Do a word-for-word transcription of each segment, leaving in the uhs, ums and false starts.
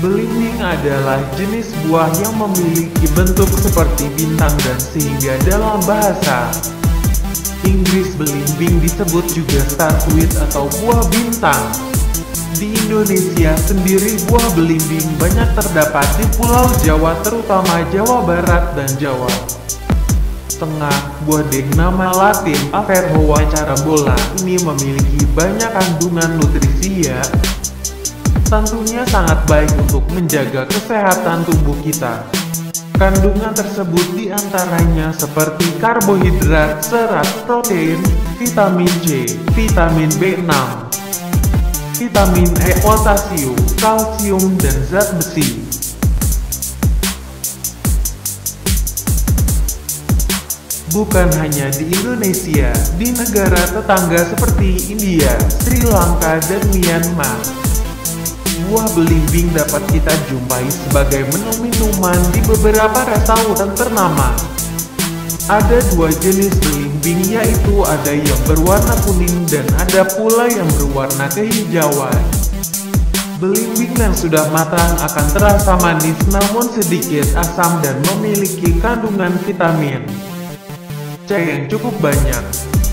Belimbing adalah jenis buah yang memiliki bentuk seperti bintang dan sehingga dalam bahasa Inggris belimbing disebut juga starfruit atau buah bintang. Di Indonesia sendiri buah belimbing banyak terdapat di Pulau Jawa terutama Jawa Barat dan Jawa Tengah. Buah dengan nama latin Averrhoa carambola ini memiliki banyak kandungan nutrisi ya. Tentunya sangat baik untuk menjaga kesehatan tubuh kita. Kandungan tersebut diantaranya seperti karbohidrat, serat, protein, vitamin C, vitamin B enam, vitamin E, potasium, kalsium, dan zat besi. Bukan hanya di Indonesia, di negara tetangga seperti India, Sri Lanka, dan Myanmar, buah belimbing dapat kita jumpai sebagai menu minuman di beberapa restoran ternama. Ada dua jenis belimbing, yaitu ada yang berwarna kuning dan ada pula yang berwarna kehijauan. Belimbing yang sudah matang akan terasa manis namun sedikit asam dan memiliki kandungan vitamin C yang cukup banyak.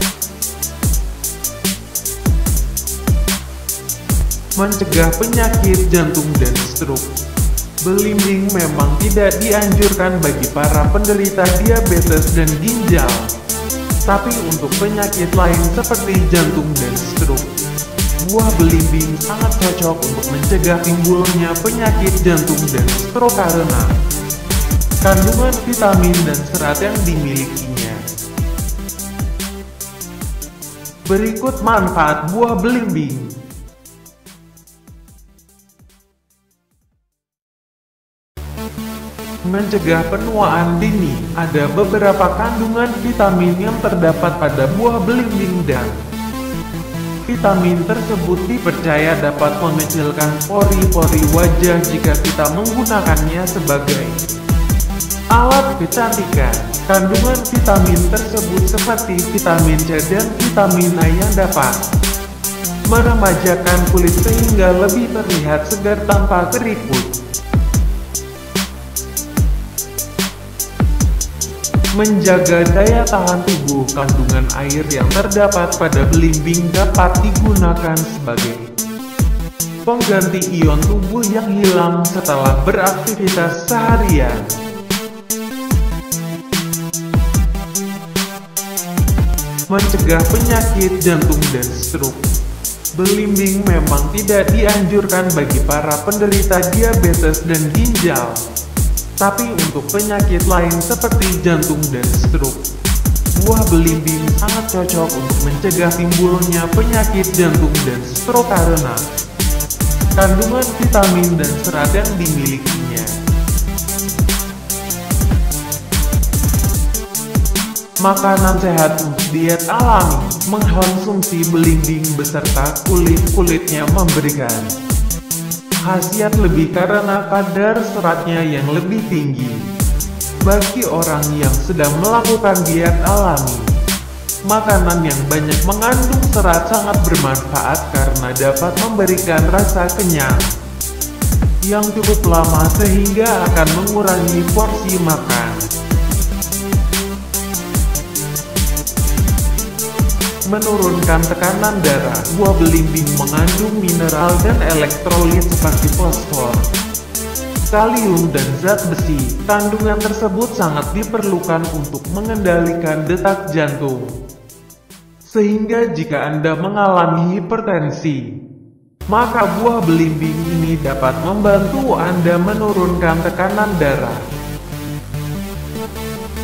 Mencegah penyakit jantung dan stroke. Belimbing memang tidak dianjurkan bagi para penderita diabetes dan ginjal. Tapi untuk penyakit lain seperti jantung dan stroke, buah belimbing sangat cocok untuk mencegah timbulnya penyakit jantung dan stroke karena kandungan vitamin dan serat yang dimilikinya. Berikut manfaat buah belimbing. Mencegah penuaan dini. Ada beberapa kandungan vitamin yang terdapat pada buah belimbing dan vitamin tersebut dipercaya dapat mengecilkan pori-pori wajah jika kita menggunakannya sebagai alat kecantikan. Kandungan vitamin tersebut seperti vitamin C dan vitamin A yang dapat meremajakan kulit sehingga lebih terlihat segar tanpa keriput. Menjaga daya tahan tubuh. Kandungan air yang terdapat pada belimbing dapat digunakan sebagai pengganti ion tubuh yang hilang setelah beraktivitas seharian. Mencegah penyakit jantung dan stroke. Belimbing memang tidak dianjurkan bagi para penderita diabetes dan ginjal. Tapi untuk penyakit lain seperti jantung dan stroke, buah belimbing sangat cocok untuk mencegah timbulnya penyakit jantung dan stroke karena kandungan vitamin dan serat yang dimilikinya. Makanan sehat untuk diet alami. Mengkonsumsi belimbing beserta kulit-kulitnya memberikan khasiat lebih karena kadar seratnya yang lebih tinggi. Bagi orang yang sedang melakukan diet alami, makanan yang banyak mengandung serat sangat bermanfaat karena dapat memberikan rasa kenyang yang cukup lama sehingga akan mengurangi porsi makan. Menurunkan tekanan darah. Buah belimbing mengandung mineral dan elektrolit seperti fosfor, kalium, dan zat besi. Kandungan tersebut sangat diperlukan untuk mengendalikan detak jantung. Sehingga jika Anda mengalami hipertensi, maka buah belimbing ini dapat membantu Anda menurunkan tekanan darah.